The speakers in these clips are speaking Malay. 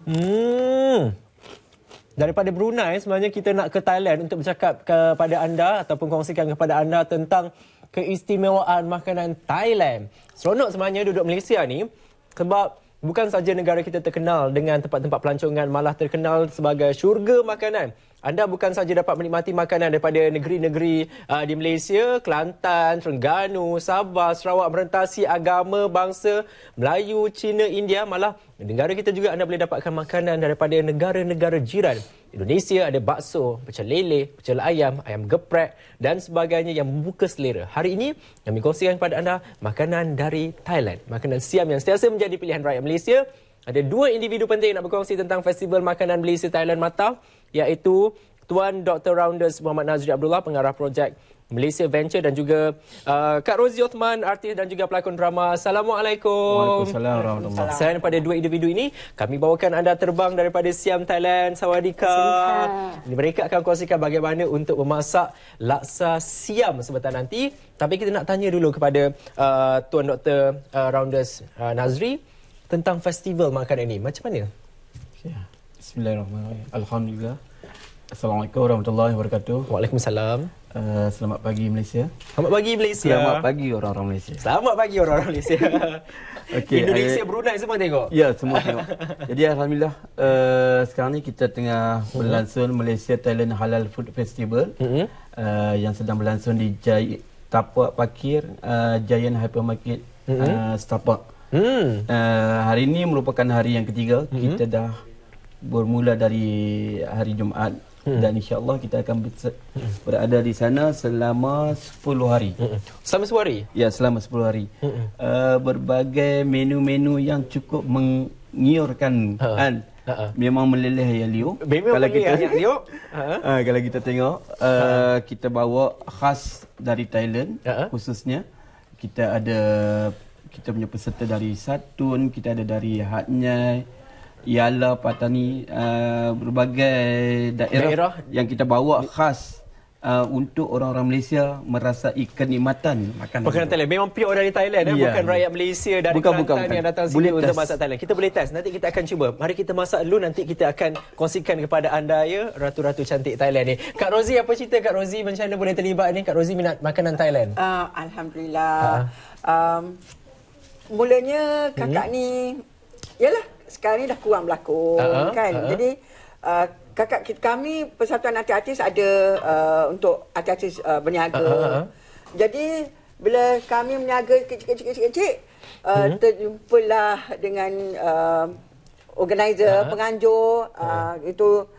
Daripada Brunei, sebenarnya kita nak ke Thailand untuk bercakap kepada anda ataupun kongsikan kepada anda tentang keistimewaan makanan Thailand. Seronok sebenarnya duduk Malaysia ni sebab bukan saja negara kita terkenal dengan tempat-tempat pelancongan, malah terkenal sebagai syurga makanan. Anda bukan saja dapat menikmati makanan daripada negeri-negeri di Malaysia, Kelantan, Terengganu, Sabah, Sarawak merentasi agama, bangsa, Melayu, Cina, India. Malah negara kita juga anda boleh dapatkan makanan daripada negara-negara jiran. Indonesia ada bakso, pecel lele, pecel ayam, ayam geprek dan sebagainya yang membuka selera. Hari ini kami kongsikan kepada anda makanan dari Thailand. Makanan Siam yang sentiasa menjadi pilihan rakyat Malaysia. Ada dua individu penting nak berkongsi tentang Festival Makanan Malaysia Thailand Mataf, iaitu Tuan Dr. Rounders Muhammad Nazri Abdullah, pengarah projek Malaysia Venture, dan juga Kak Rosie Othman, artis dan juga pelakon drama. Assalamualaikum. Waalaikumsalam warahmatullahi. Selain daripada dua individu ini, kami bawakan anda terbang daripada Siam, Thailand. Sawadika. Mereka akan kongsikan bagaimana untuk memasak laksa Siam sebentar nanti. Tapi kita nak tanya dulu kepada Tuan Dr. Rounders Nazri tentang festival makanan ini. Macam mana? Bismillahirrahmanirrahim. Alhamdulillah. Assalamualaikum warahmatullahi wabarakatuh. Waalaikumsalam. Selamat pagi Malaysia. Selamat pagi Malaysia. Selamat pagi orang-orang Malaysia. Selamat pagi orang-orang Malaysia. Okay, Indonesia, Brunei semua tengok. Ya, semua tengok. Jadi alhamdulillah sekarang ni kita tengah berlangsung Malaysia Thailand Halal Food Festival yang sedang berlangsung di Tapak Pakir Giant Hypermarket Setapak. Hari ini merupakan hari yang ketiga. Kita dah bermula dari hari Jumaat dan insya-Allah kita akan berada di sana selama 10 hari. Selama 10 hari? Ya, selama 10 hari. Berbagai menu-menu yang cukup mengiurkan kan. Memang meleleh yang liuk. Kalau kita liuk. Kalau kita tengok kita bawa khas dari Thailand khususnya. Kita punya peserta dari Satun, kita ada dari Hat Nyai, Yala, Patani, berbagai daerah yang kita bawa khas untuk orang-orang Malaysia merasai kenikmatan makanan Thailand. Memang pure dari Thailand, bukan rakyat Malaysia dari Kelantan yang datang sini untuk masak Thailand. Kita boleh test, nanti kita akan cuba. Mari kita masak dulu, nanti kita akan kongsikan kepada anda ya, ratu-ratu cantik Thailand ni. Kak Rosie, apa cerita Kak Rosie, macam mana boleh terlibat ni? Kak Rosie minat makanan Thailand? Alhamdulillah. Mulanya kakak ni, yalah, sekarang ni dah kurang berlakon kan. Jadi kami Persatuan Artis ada untuk artis berniaga. Jadi bila kami berniaga kecil-kecil terjumpalah dengan organizer, penganjur itu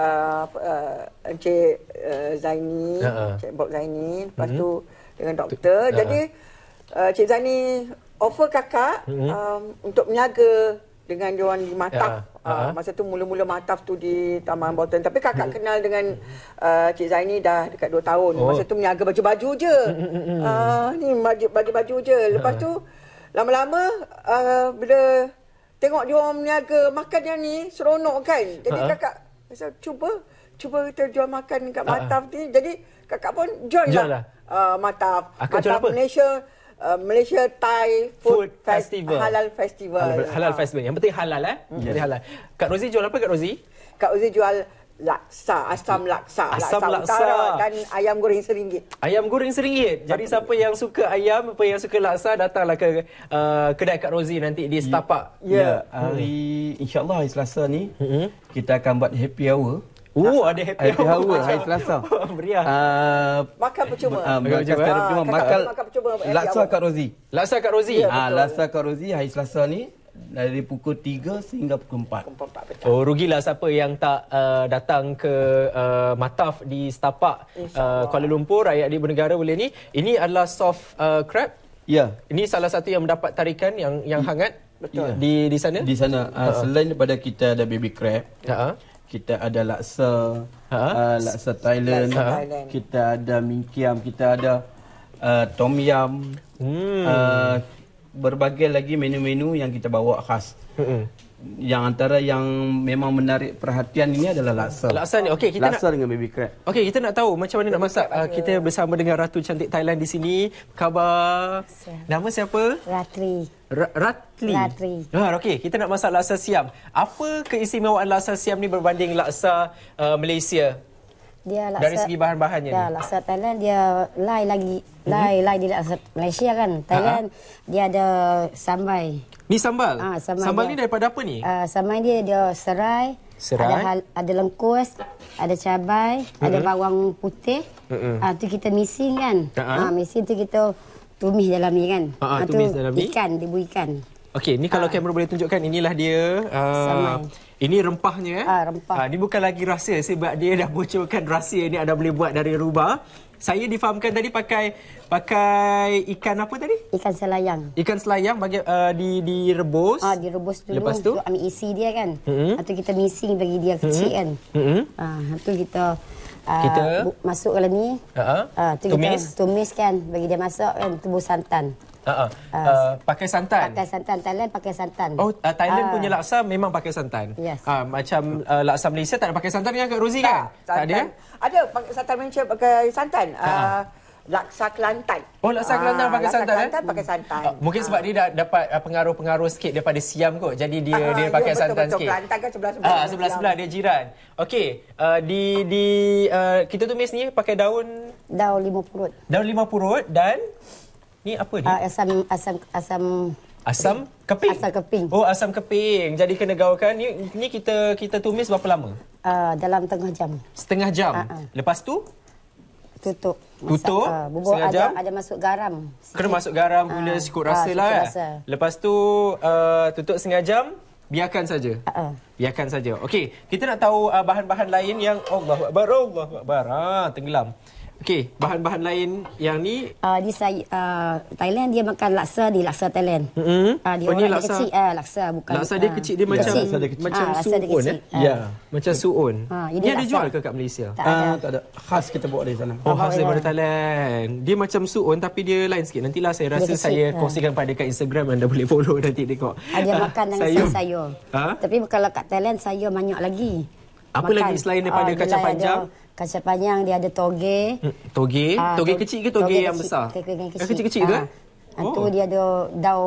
Encik Zaini, Encik Bob Zaini, lepas tu dengan doktor. Jadi Cik Zaini offer kakak untuk berniaga dengan diorang di Mataf. Masa tu mula-mula Mataf tu di Taman Botol. Tapi kakak kenal dengan Cik Zaini dah dekat 2 tahun. Masa tu meniaga baju-baju je. Ni baju-baju je. Lepas tu lama-lama bila tengok diorang meniaga makan yang ni seronok kan. Jadi kakak cuba kita jual makan kat Mataf ni. Jadi kakak pun join lah Mataf. Mataf Malaysia Thai Food Festival. Halal Festival. Halal Festival. Yang penting halal Penting halal. Kak Rosie jual apa Kak Rosie? Kak Rosie jual laksa, asam laksa utara dan ayam goreng RM1. Ayam goreng RM1. Jadi siapa yang suka ayam, apa yang suka laksa, datanglah ke kedai Kak Rosie nanti di Setapak. Ya, insya-Allah hari Selasa ni kita akan buat happy hour. Ada happy hour hari Selasa. Meriah. Makan percuma. Makan laksa Kak Rosie. Laksa Kak Rosie. Laksa Kak Rosie hari Selasa ni dari pukul 3 sehingga pukul 4. Rugilah siapa yang tak datang ke Mataf di Setapak Kuala Lumpur, rakyat di Bernegara boleh ni. Ini adalah soft crab. Ya. Ini salah satu yang mendapat tarikan yang hangat. Betul. Di sana. Di sana selain daripada kita ada baby crab. Kita ada laksa, laksa Thailand, kita ada mee kiam, kita ada tom yum, berbagai lagi menu-menu yang kita bawa khas. yang antara yang memang menarik perhatian ini adalah laksa. Laksa ni. Okey, kita laksa dengan baby crab. Okey, kita nak tahu macam mana nak masak. Kita bersama dengan Ratu Cantik Thailand di sini. Khabar? Nama siapa? Ratri. Ratri. Okey, kita nak masak laksa Siam. Apa keistimewaan laksa Siam ni berbanding laksa Malaysia? Dia laksa, dari segi bahan-bahannya ni. Laksa Thailand dia lain di laksa Malaysia kan. Thailand dia ada sambal. Ni sambal? Sambal dia, ni daripada apa ni? Sambal dia serai. Ada lengkus, ada cabai, ada bawang putih. Tu kita mixing kan. Mixing tu kita tumis dalam ni kan. Tumis dalam ni. Ikan, dibu ikan. Okey, ni kalau kamera boleh tunjukkan, inilah dia. Ini rempahnya. Rempah. Ini bukan lagi rahsia sebab dia dah bocorkan rahsia ni anda boleh buat dari rumah. Saya difahamkan tadi pakai ikan apa tadi? Ikan selayang. Ikan selayang bagi direbus. Direbus dulu. Lepas tu ambil isi dia kan. Lepas tu kita mixing bagi dia kecil kan. Lepas tu kita masuk dalam ni. Tumis kan bagi dia masuk kan, tubuh santan. Pakai santan. Thailand pakai santan. Thailand punya laksa memang pakai santan. Yes. Macam laksa Malaysia tak ada pakai santan kan Kak Rozi kan? Tak ada? Ada pakai santan Malaysia pakai santan. Laksa Kelantan. Laksa Kelantan pakai santan. Kelantan pakai santan. Mungkin sebab dia dah dapat pengaruh-pengaruh sikit daripada Siam kot. Jadi dia pakai santan sikit. Kelantan kan sebelah-sebelah. Dia jiran. Okey, kita tumis ni pakai daun lima purut. Daun 5 purut dan ni apa ni? Asam keping. Asam keping. Asam keping. Jadi kena gaulkan. Ni kita tumis berapa lama? Dalam setengah jam. Setengah jam. Lepas tu tutup setengah jam. Ada masuk garam sikit. Kena masuk garam, gula sikut rasa lah. Lepas tu tutup setengah jam, biarkan saja. Biarkan saja. Okey, kita nak tahu bahan-bahan lain yang Allahu Akbar. Tenggelam. Okey, bahan-bahan lain yang ni di Thailand dia makan laksa di laksa Thailand. Dia orang laksa kecil, laksa bukan. Laksa dia kecil, dia macam suun ya. Macam suun. Dia ada jual ke kat Malaysia? Tak ada. Khas kita bawa dari sana. Khas daripada Thailand. Dia macam suun tapi dia lain sikit. Nantilah saya rasa saya kongsikan pada kat Instagram, anda boleh follow nanti tengok. Dia makan dengan sayur. Tapi kalau kat Thailand sayur banyak lagi. Apa lagi selain daripada kacang panjang? Kacang panjang dia ada toge. Toge kecil ke toge yang besar? Kecil-kecil tu? Tu dia ada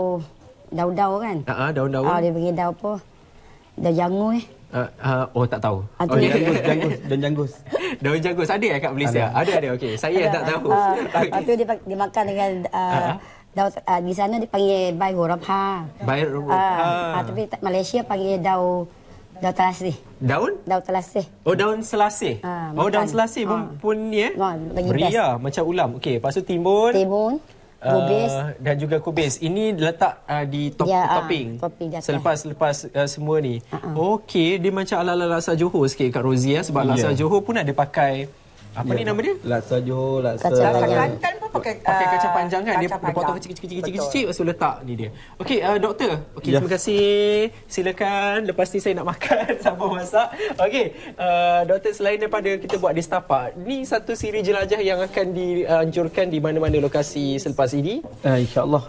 daun kan? Daun-daun. Dia bagi daun apa? Daun janggut. Tak tahu. Daun janggus. Daun janggus ada kat Malaysia? Ada. Okey, saya tak tahu. Tu dia makan dengan daun, di sana dia panggil bai horapha. Tapi Malaysia panggil daun telasih. Daun telasih. Daun selasih. Daun selasih pun ni beria macam ulam. Okey, lepas tu timbun, kubis dan juga kubis. Ini letak di topping. Selepas semua ni. Okey, dia macam ala-ala laksa Johor sikit Kak Rozi sebab laksa Johor pun ada pakai apa ni nama dia? Laksa Johor, laksa Kelantan pun pakai kacang panjang kan. Dia potong kecil-kecil lepas tu letak ni dia. Okey, doktor. Okey, terima kasih. Silakan. Lepas ni saya nak makan sama masak. Okey, doktor, selain daripada kita buat di Setapak, ni satu siri jelajah yang akan dianjurkan di mana-mana lokasi selepas ini? InsyaAllah.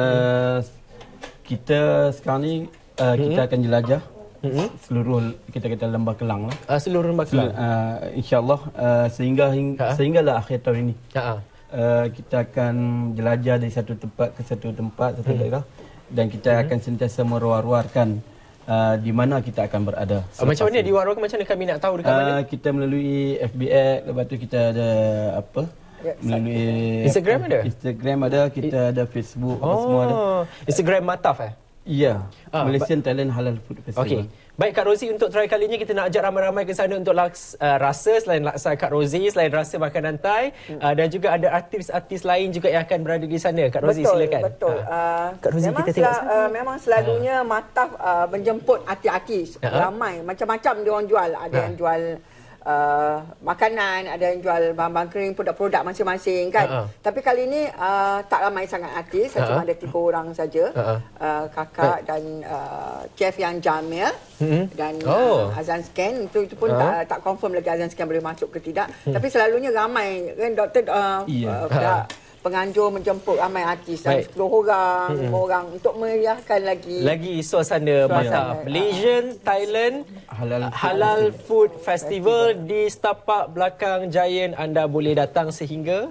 Kita sekarang ni kita akan jelajah seluruh kita lembah Kelang lah. Seluruh lembah Kelang. InsyaAllah sehinggalah akhir tahun ini. Kita akan jelajah dari satu tempat ke satu daerah, dan kita akan sentiasa meruar-ruarkan di mana kita akan berada. Macam mana diwar-warkan, macam mana kami nak tahu dekat mana? Kita melalui FBX, lepas tu kita ada melalui Instagram ada, kita ada Facebook, semua ada. Instagram Mataf Ya, Malaysian Thailand Halal Food Festival. Okey. Baik Kak Rozi, untuk try kalinya kita nak ajak ramai-ramai ke sana untuk rasa selain laksa Kak Rozi, selain rasa makanan Thai, dan juga ada artis-artis lain juga yang akan berada di sana. Kak Rozi, silakan. Betul. Kak Rozi, kita tengok memang selalunya Mataf menjemput artis-artis ramai, macam-macam dia orang jual. Ada yang jual makanan, ada yang jual bahan-bahan kering, produk-produk masing-masing kan. Tapi kali ni tak ramai sangat artis, cuma ada 3 orang saja. Kakak dan chef yang Jamil dan Azan Scan, itu pun tak confirm lagi Azan Scan boleh masuk ke tidak. Tapi selalunya ramai kan doktor, penganjur menjemput ramai artis, 10 orang, 5 orang untuk meriahkan lagi suasana mata. Malaysian Thailand Halal Food Festival di setapak belakang Giant. Anda boleh datang sehingga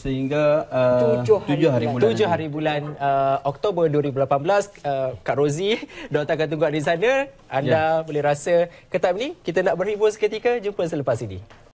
7 hari bulan Oktober 2018. Kak Rozi, Doktor akan tunggu di sana. Anda boleh rasa ketat ni. Kita nak berhibur seketika. Jumpa selepas ini.